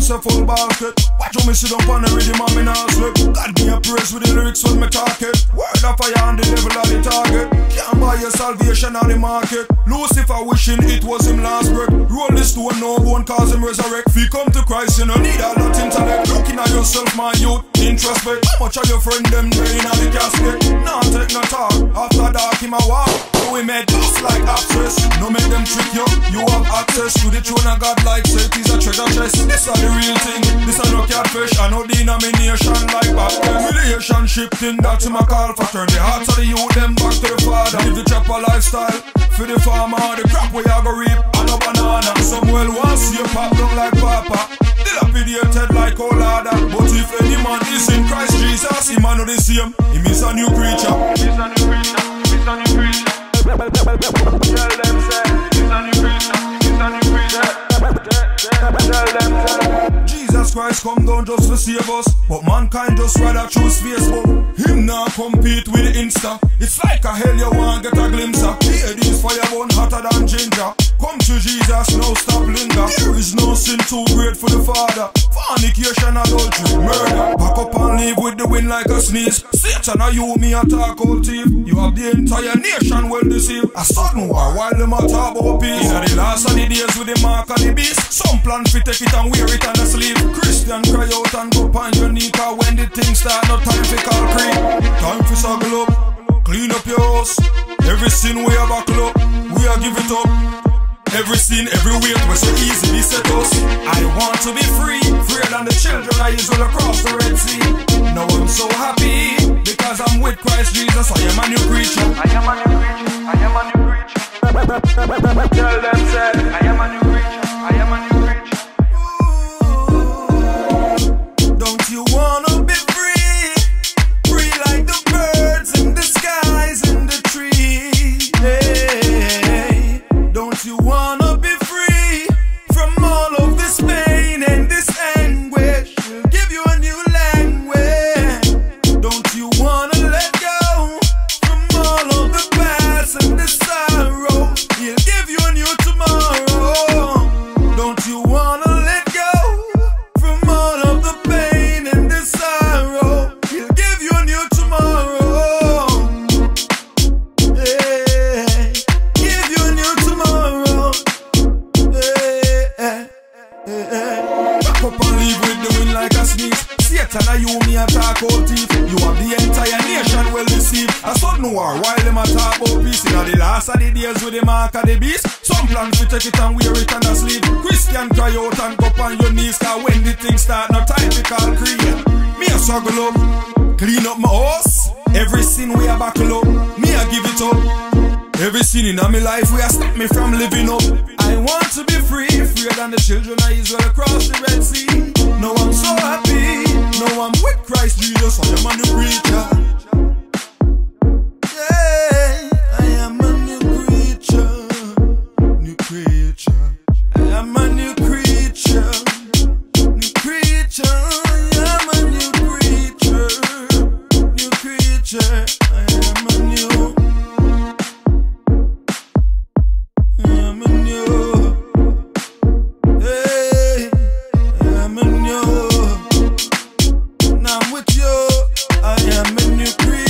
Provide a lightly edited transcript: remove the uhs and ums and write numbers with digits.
say full basket. Watch how me sit up on the rhythm and me not slip. God me a praise with the lyrics when me talk it. Word of fire on the level of the target. Can't buy your salvation on the market. Lucifer wishing it was him last breath. Roll this stone, no one cause him resurrect. If you come to Christ, you no need a lot intellect. Looking at yourself, my youth, introspect. How much of your friend them drain on the casket? Nah, take no talk. After dark, him a walk. So we made just like access. No make them trick you. You have access to the throne of God like say it is a treasure chest. This are the real thing. This are no catfish. I know denomination like back then. Relationship thing that's him a call for. Turn the hearts of the youth them back to the Father. Live the chopper lifestyle. For the farmer, the crop we a go reap. And a banana. Some well wants you pop down like Papa. Dilapidated like Olada. But if any man is in Christ Jesus, he man know the same. He is a new creature. He's a new creature. He's a new creature. Tell them say he's a new creature. He's a new creature. Tell them Jesus Christ come down just to save us, but mankind just rather choose Facebook. Him now compete with Insta. It's like a hell you want get a glimpse of. Here these fire burn hotter than ginger. Come to Jesus, now stop linger. There is no sin too great for the Father. Fornication, adultery, murder. Back up and leave with the wind like a sneeze. Satan, are you me attack old thief? You have the entire nation well deceived. A sudden war while them a talk about peace. In the last of the days with the mark of the beast. Some plan fi take it and wear it on the sleeve. Christian cry out and go on your knee. Cause when the things start, no time for call creep. Time for struggle up. Clean up your house. Every sin we have buckle up. We are give it up. Every sin, every weight was so easy beset us. I want to be free, freer than the children of Israel across the Red Sea. Now I'm so happy, because I'm with Christ Jesus. I am a new creature. I am a new creature. I am a new creature. Tell them say, I am a new creature. I am a new creature. Don't you wanna be free? Free like the birds in the skies and the trees. Hey, don't you wanna be free from all of this pain and this anguish? She'll give you a new language. Don't you wanna let go from all of the past and the sorrow? He'll give you a new tomorrow. Don't you wanna let go from all of the pain and the sorrow? He'll give you a new tomorrow. Hey, give you a new tomorrow. Back up and leave with the wind like a sneeze. Satan, are you me attack out thief? You have the entire nation well deceived. A sudden war while them attack about peace. In the last of the days with the mark of the beast. Some plan to take it and wear it on the sleeve. Christian cry out and go on your knees. Cause when the things start, no time to call creed. Me a struggle up, clean up my house. Every sin we a buckle up, me a give it up. Every sin in my life we a stop me from living up. I want to be free, freer than the children of Israel across the Red Sea. Now I'm so happy, now I'm with Christ Jesus. I am a new creature. Yeah, I am a new creature. New creature. I am a new creature. New creature. I am a new creature. New creature. I am a new. I'm a new creature.